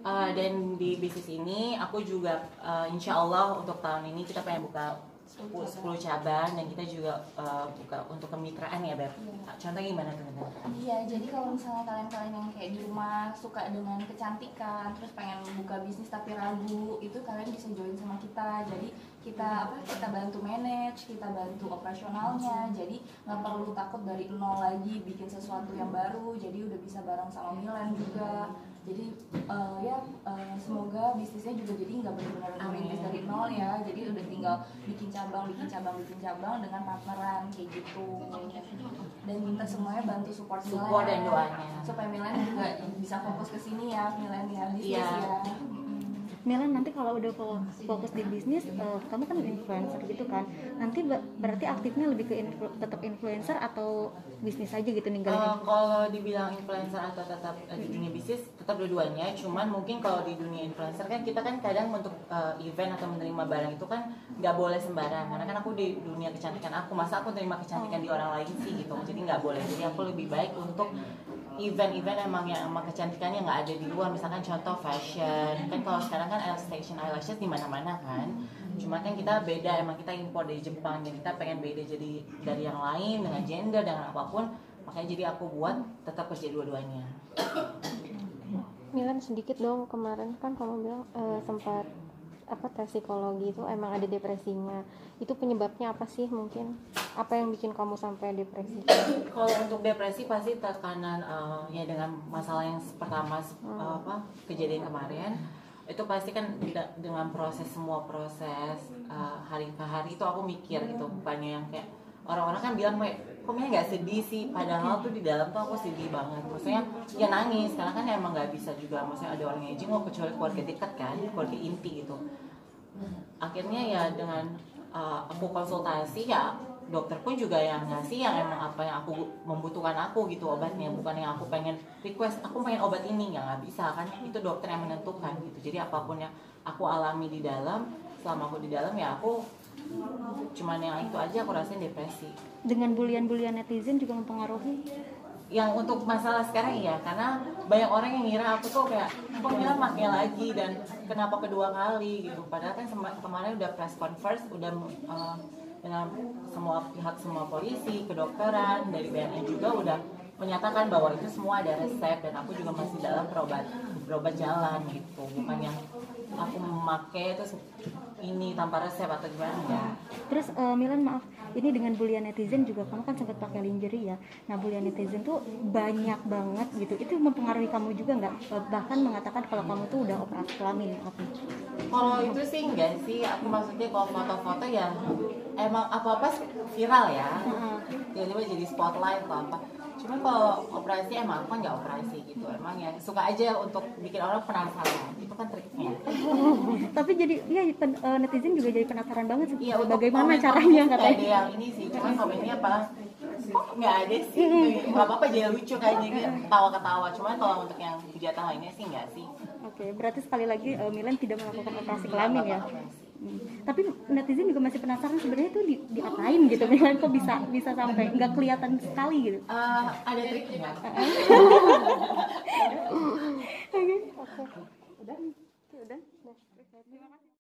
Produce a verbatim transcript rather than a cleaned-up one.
Uh, dan di bisnis ini aku juga uh, insya Allah untuk tahun ini kita pengen buka sepuluh cabang dan kita juga uh, buka untuk kemitraan ya Beb. Iya. Contohnya gimana teman-teman? Iya, jadi kalau misalnya kalian-kalian yang kayak di rumah suka dengan kecantikan, terus pengen buka bisnis tapi ragu, itu kalian bisa join sama kita. Jadi kita apa? Kita bantu manage, kita bantu operasionalnya. Jadi nggak perlu takut dari nol lagi bikin sesuatu yang baru. Jadi udah bisa bareng sama Milan juga. Jadi uh, ya uh, semoga bisnisnya juga jadi nggak benar-benar merintis dari nol ya. Jadi udah tinggal bikin cabang, bikin cabang, bikin cabang dengan partneran kayak gitu. Dan minta semuanya bantu support Milan. Support dan doanya. Supaya Milan juga bisa fokus ke sini ya, Milan ya bisnis yeah. ya. Milan nanti kalau udah fokus di bisnis, uh, kamu kan influencer gitu kan, nanti berarti aktifnya lebih ke influ, tetap influencer atau bisnis aja gitu ninggalin? Uh, kalau dibilang influencer atau tetap uh, di dunia bisnis, tetap dua-duanya. Cuman mungkin kalau di dunia influencer kan kita kan kadang untuk uh, event atau menerima barang itu kan nggak boleh sembarang. Karena kan aku di dunia kecantikan aku, masa aku terima kecantikan di orang lain sih gitu. Jadi nggak boleh. Jadi aku lebih baik untuk event-event emang yang emang kecantikannya nggak ada di luar, misalkan contoh fashion kan kalau sekarang kan extension eyelashes di mana-mana kan, cuma kan kita beda, emang kita impor dari Jepang dan kita pengen beda jadi dari yang lain dengan gender dengan apapun, makanya jadi aku buat tetap kerja dua-duanya. Milan sedikit dong, kemarin kan kamu bilang uh, sempat apa tes psikologi itu emang ada depresinya, itu penyebabnya apa sih, mungkin apa yang bikin kamu sampai depresi? Kalau untuk depresi pasti tekanan uh, ya dengan masalah yang pertama hmm. uh, apa kejadian kemarin itu pasti kan dengan proses semua proses uh, hari ke hari itu aku mikir gitu, bukannya yang kayak orang-orang kan bilang kayak kok nggak sedih sih, padahal tuh di dalam tuh aku sedih banget, maksudnya ya nangis karena kan emang nggak bisa juga, maksudnya ada orang yang jenguk kecuali keluarga dekat kan, keluarga inti gitu. Akhirnya ya dengan uh, aku konsultasi ya dokter pun juga yang ngasih yang emang apa yang aku membutuhkan aku gitu obatnya, bukan yang aku pengen request aku pengen obat ini, ya nggak bisa kan, itu dokter yang menentukan gitu. Jadi apapun yang aku alami di dalam, selama aku di dalam ya aku cuman yang itu aja aku rasain depresi. Dengan bulian-bulian netizen juga mempengaruhi? Yang untuk masalah sekarang iya, karena banyak orang yang ngira aku tuh kayak kok Mila pakai lagi dan kenapa kedua kali gitu, padahal kan kemarin udah press conference udah uh, dengan semua pihak, semua polisi, kedokteran, dari B N N juga udah menyatakan bahwa itu semua ada resep dan aku juga masih dalam berobat berobat jalan gitu, bukan yang aku memakai terus ini tanpa resep atau gimana ya. Terus uh, Milan maaf, ini dengan bulian netizen juga kamu kan sempat pakai lingerie ya. Nah bulian netizen tuh banyak banget gitu. Itu mempengaruhi kamu juga nggak? Bahkan mengatakan kalau kamu tuh udah operasi kelamin apa? Kalau itu sih enggak sih. Aku maksudnya kalau foto-foto ya emang apa-apa viral ya. Tiba-tiba jadi spotlight atau apa. Cuma kalau operasi emang aku kan nggak operasi gitu, emang ya suka aja untuk bikin orang penasaran, itu kan triknya. Tapi jadi ya netizen juga jadi penasaran banget sih, iya, bagaimana caranya katanya. Ada yang ini sih, cuma komennya apa? Kok nggak ada sih? Nggak apa-apa, jadi lucu kayaknya, ketawa-ketawa. Cuma kalau untuk yang kejahatan lainnya sih nggak sih. Oke, berarti sekali lagi uh, Milan tidak melakukan operasi kelamin ya. Hmm. Tapi netizen juga masih penasaran sebenarnya tuh di, diapain gitu, Milan kok bisa bisa sampai nggak kelihatan sekali gitu. Uh, ada triknya. Oke. Oke. Udah. Udah. Terima kasih.